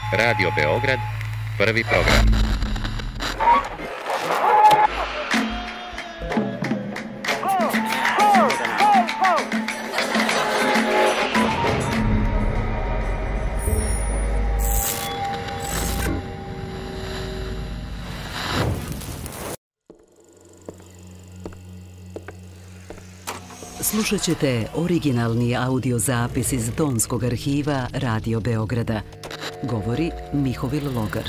Radio Beograd, prvi program. Slušat ćete originalni audio zapis iz tonskog arhiva Radio Beograda. Govori Mihovil Logar.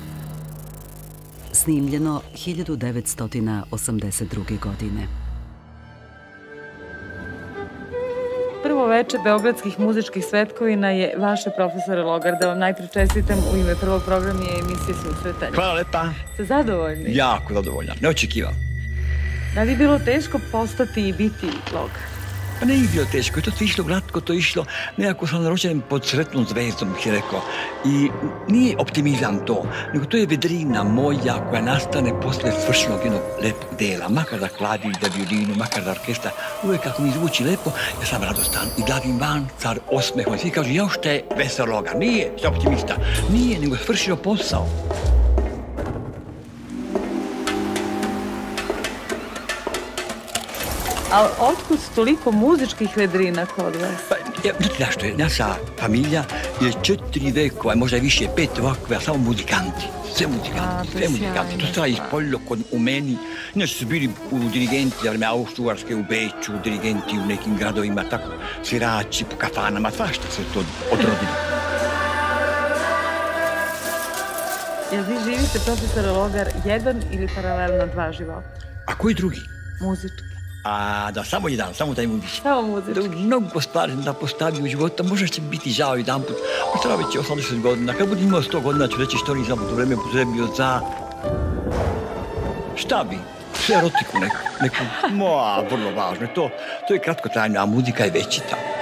Snimljeno 1982. godine. Prvo veče Beogradskih muzičkih svetkovina je vaše, profesore Logar, da vam najpre čestitam u ime prvog programa i emisije Susretanja. Hvala lepa. Ste zadovoljni? Jako zadovoljan, ne očekivam. Da li je bilo teško postati i biti Logar? Pa ne je bilo teško, to je išlo glatko, to je išlo, nekako sam naročen pod sretnom zvezdom, bih rekao. I nije optimizam to, nego to je vedrina moja koja nastane posle svršenog jednog lepog dela, makar za klavir, za violinu, makar za orkestra. Uvijek kako mi zvuči lepo, ja sam radostan i glavim van, car osmehom. Svi kažu, jao šta je vesel Logar, nije, šta optimista, nije, nego je svršio posao. A otkud toliko muzičkih vedrina kod vas? Pa, znate zašto je? Naša familija je 4 vekova, možda i više, 5 vekova, samo muzikanti. Sve muzikanti. To staje ispoljilo u meni. Inače su bili dirigenti, za vreme Austro-Ugarske u Beću, dirigenti u nekim gradovima, tako, svirači po kafanama, svašta se to odrodilo. Jel vi živite, profesore Logar, jedan ili paralelno dva života? A koji drugi? Muzički. A da, samo jedan, samo taj muzički. Samo muzički. Mnogo stvari da postavi u života, možda će biti žao jedan put. Treba već 80 godina. Kad budem imao 100 godina ću reći što nisam u to vreme potrebio za... Šta bi? Sve erotiku neku. Vrlo važno. To je kratko trajno, a muzika je večita.